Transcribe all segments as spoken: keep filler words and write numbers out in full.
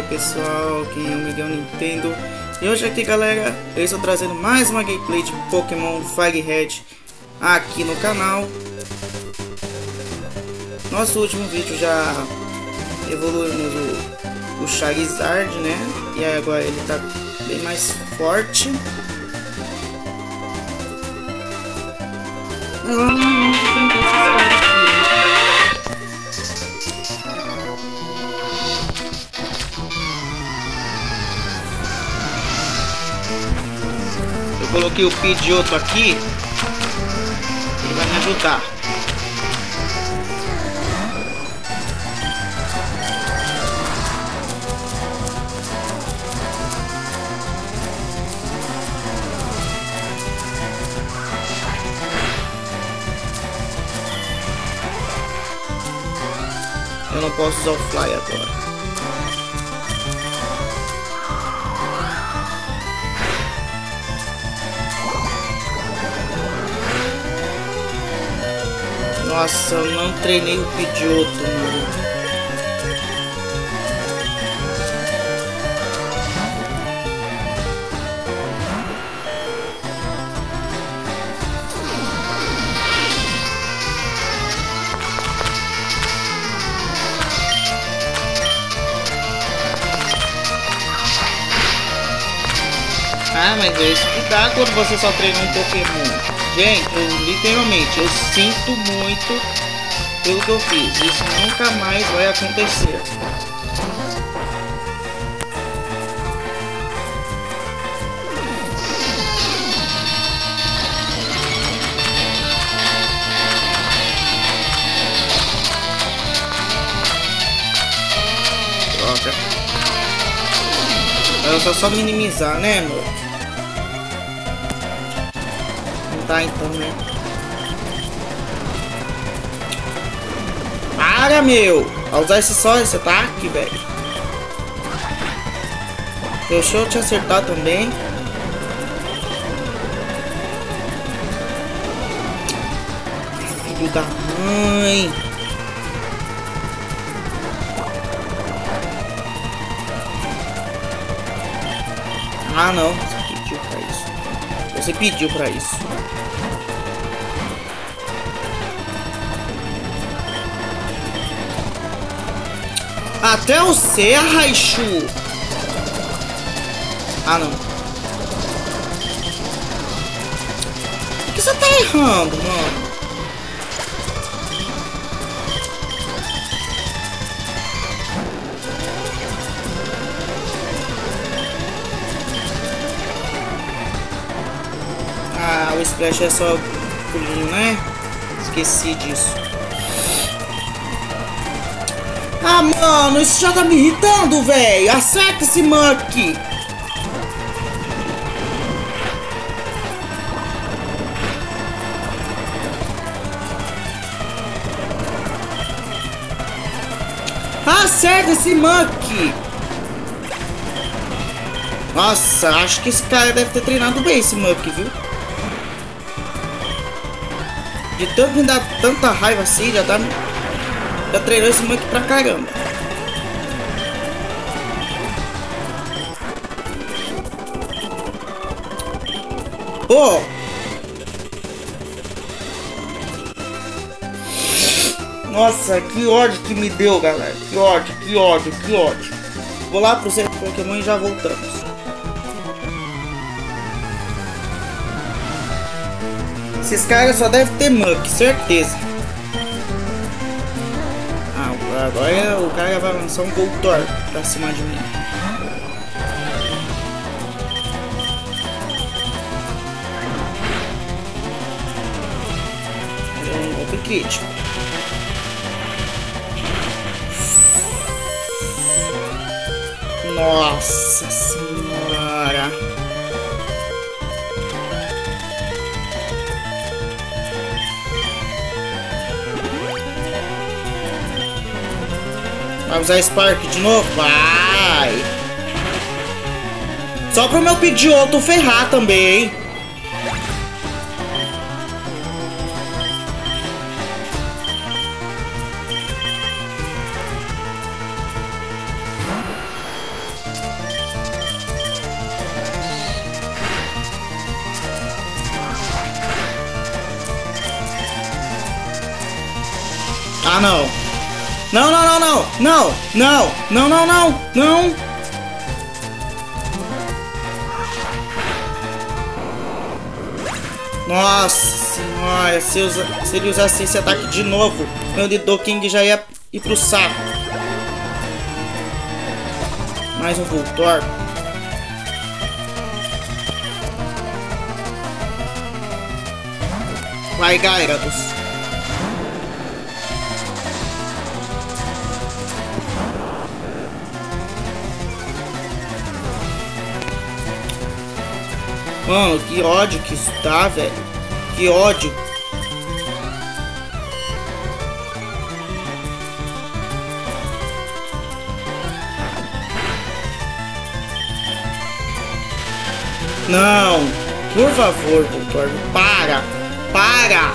aí pessoal, quem é o Miguel Nintendo. E hoje aqui galera, eu estou trazendo mais uma gameplay de Pokémon Firehead aqui no canal. Nosso último vídeo já evoluímos o, o Charizard, né? E agora ele tá bem mais forte. Eu coloquei o Pidgeotto aqui, ele vai me ajudar. Eu não posso usar o Fly agora. Nossa, eu não treinei o Pidgeotto, mano. Ah, mas é isso que dá quando você só treina um Pokémon. Gente, eu literalmente, eu sinto muito pelo que eu fiz. Isso nunca mais vai acontecer. Droga. Eu só só minimizar, né, mano? Tá, então, né? Para, meu! Ao usar esse só esse ataque, velho. Deixa eu te acertar também. Filho da mãe! Ah, não. Você pediu pra isso. Você pediu pra isso. Até o C, Raichu. Ah, não. Por que você tá errando, mano? Ah, o Splash é só pulinho, né? Esqueci disso. Ah, mano, isso já tá me irritando, velho. Acerta esse Muck. Acerta esse Muck. Nossa, acho que esse cara deve ter treinado bem esse Muck, viu? De tanto me dar tanta raiva assim, já tá... Já treinou esse Muck pra caramba. Pô! Nossa, que ódio que me deu, galera. Que ódio, que ódio, que ódio. Vou lá pro centro Pokémon e já voltamos. Esses caras só devem ter Muck, certeza. Agora o cara vai lançar um Voltorb pra cima de mim. É um golpe crítico. Nossa senhora. Vai usar Spark de novo? Vai! Só pro meu Pidgeotto ferrar também, hein? Ah, não. Não, não, não, não. Não, não, não, não, não, não. Nossa senhora, se, usa, se ele usasse esse ataque de novo, meu Nidoking já ia ir pro saco. Mais um Voltorb. Vai, Gyarados. Mano, que ódio que isso dá, velho. Que ódio. Não, por favor, Voltorb, para, para.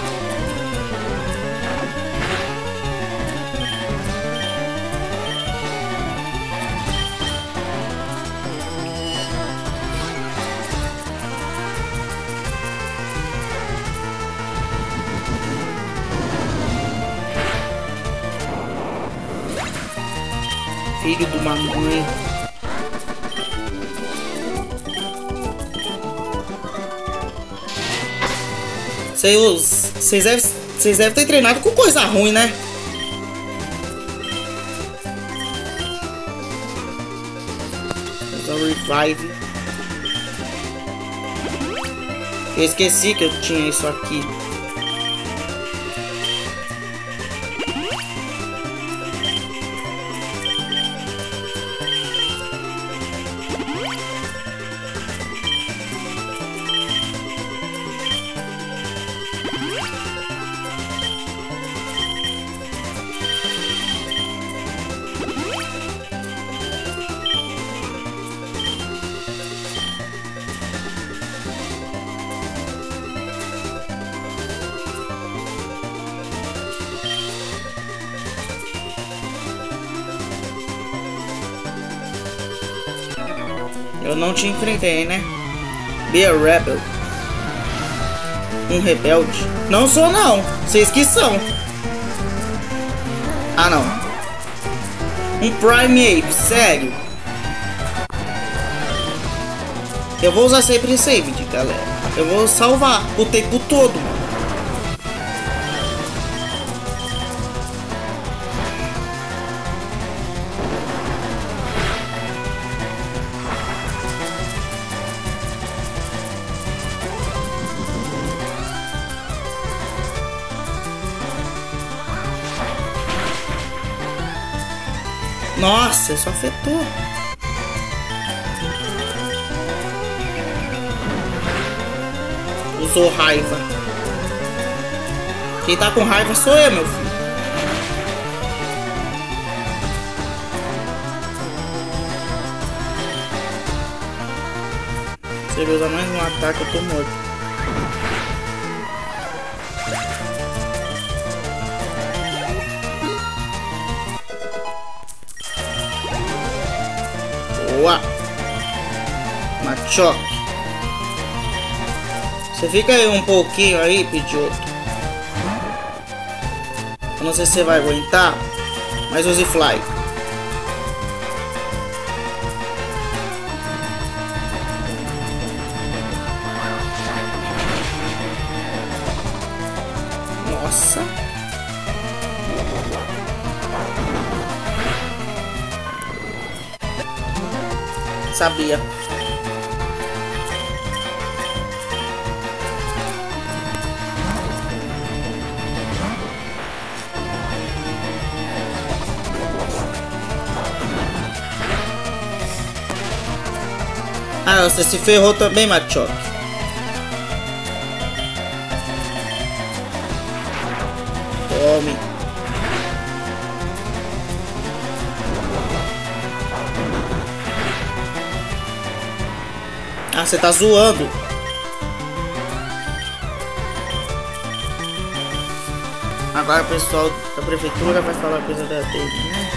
Filho de uma mãe. Vocês, vocês devem, vocês devem ter treinado com coisa ruim, né? Vamos ao Revive. Eu esqueci que eu tinha isso aqui. Eu não te enfrentei, né? Be a rebel. Um rebelde. Não sou, não. Vocês que são. Ah, não. Um Prime Ape. Sério. Eu vou usar sempre save, galera. Eu vou salvar o tempo todo. Nossa, isso afetou. Usou raiva. Quem tá com raiva sou eu, meu filho. Se ele usar mais um ataque, eu tô morto. Boa! Machoke. Você fica aí um pouquinho aí, Pidgeotto. Eu não sei se você vai aguentar, mas use Fly. Nossa! Sabia. Ah, você se ferrou também, Machoke. Tome. Ah, você tá zoando. Agora o pessoal da prefeitura vai falar coisa da dele, né?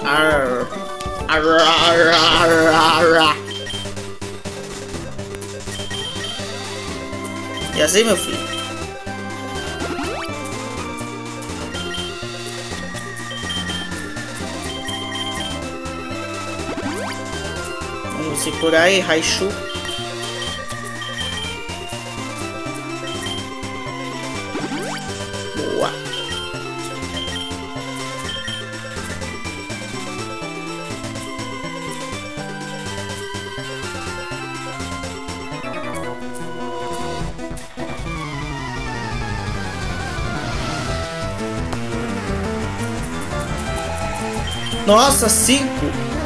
Arr. Arr, arr, arr, arr, arr. E assim, meu filho. Vamos se curar aí, Raichu. Boa. Nossa, cinco.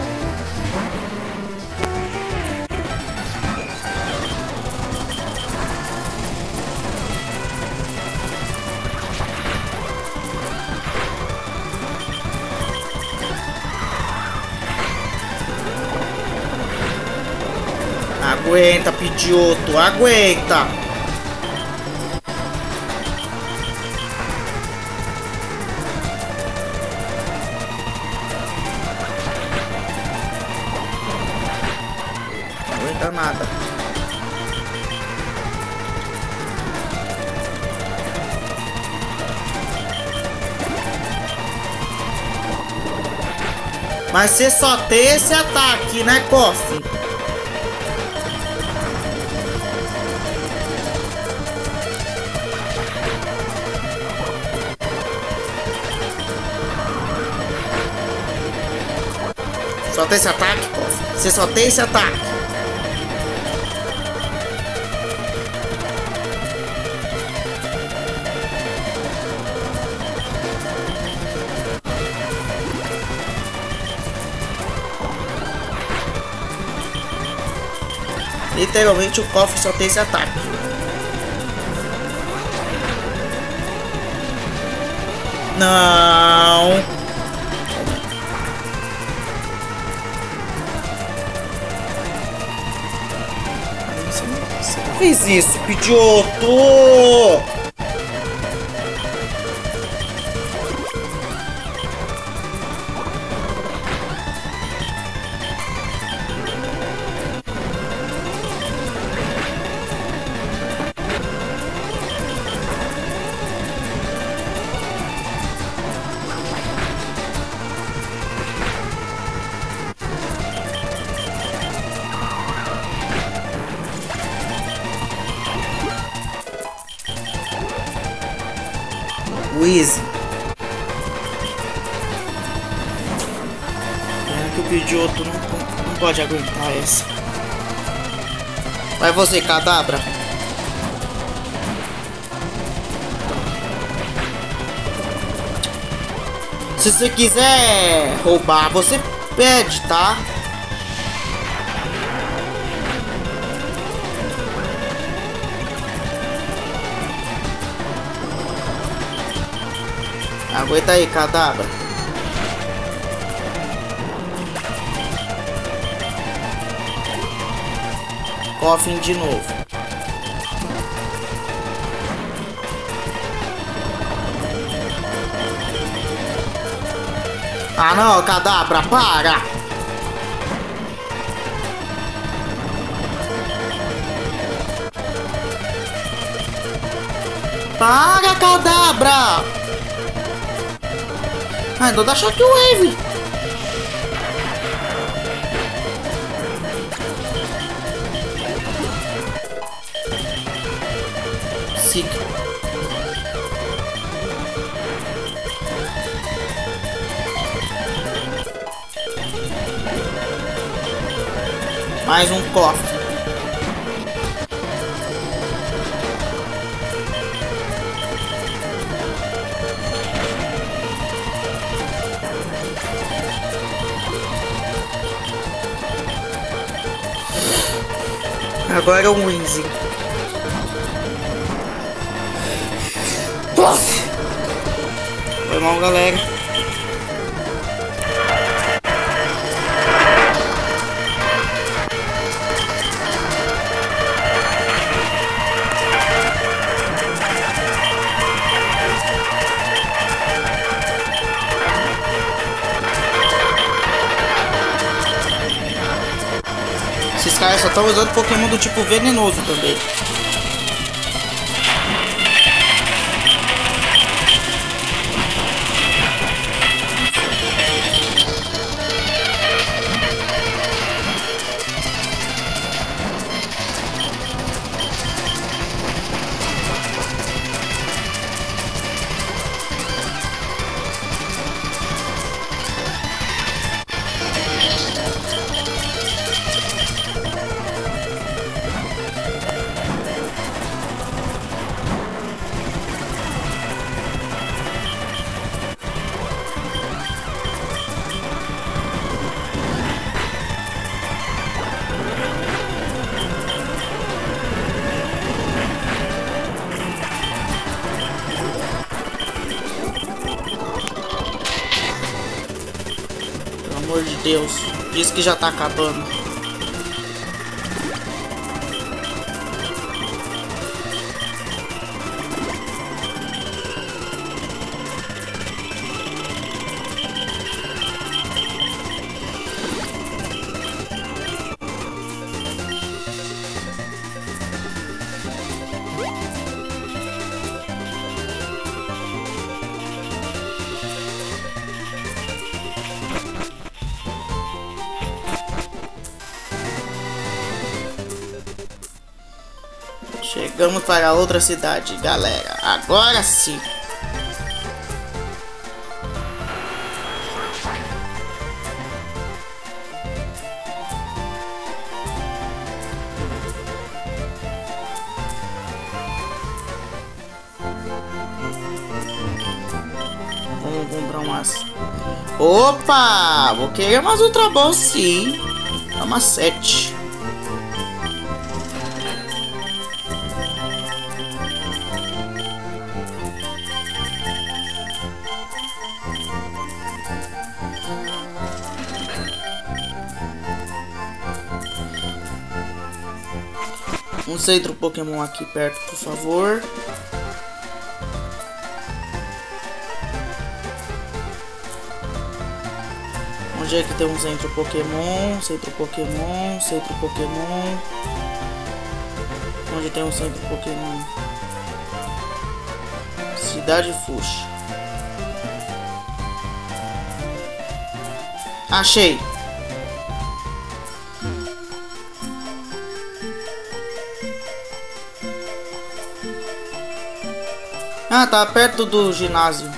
Aguenta, Pidgeotto, aguenta. Não aguenta nada. Mas você só tem esse ataque, né, Koff? Só tem esse ataque, Koff? Você só tem esse ataque. Literalmente o Koff só tem esse ataque. Não. Você não fez isso, Pidgeotto. Easy. É que o Pidgeotto não, não pode aguentar essa. Vai você, Kadabra. Se você quiser roubar, você pede, tá? Aguenta aí, Kadabra. Koffing de novo. Ah não, Kadabra, para! Para, Kadabra! Ah, não dá Shockwave! Sick. Mais um cofre. Agora é um Winzy. Foi mal, galera. caras só estão usando Pokémon do tipo venenoso também. Pelo amor de Deus, diz que já tá acabando. Chegamos para outra cidade, galera. Agora sim. Vamos comprar umas. Opa! Vou querer umas Ultra Ball sim. É uma sete. Um centro Pokémon aqui perto, por favor. Onde é que tem um centro Pokémon? Centro Pokémon, centro Pokémon. Onde tem um centro Pokémon? Cidade Fuxi. Achei. Ah, tá perto do ginásio.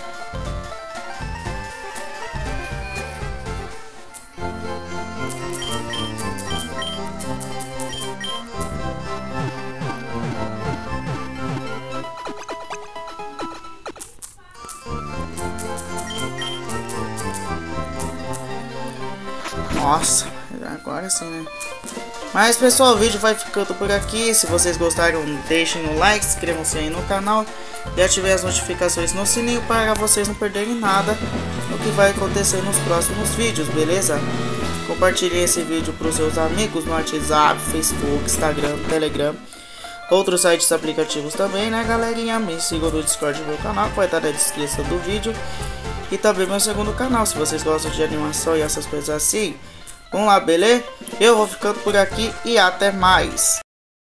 Nossa, agora sim, né? Mas pessoal, o vídeo vai ficando por aqui. Se vocês gostaram, deixem o like, inscrevam-se aí no canal e ativem as notificações no sininho para vocês não perderem nada do que vai acontecer nos próximos vídeos, beleza? Compartilhem esse vídeo para os seus amigos no WhatsApp, Facebook, Instagram, Telegram, outros sites e aplicativos também, né, galerinha? Me sigam no Discord do meu canal, que vai estar na descrição do vídeo, e também meu segundo canal, se vocês gostam de animação e essas coisas assim. Vamos lá, beleza? Eu vou ficando por aqui e até mais.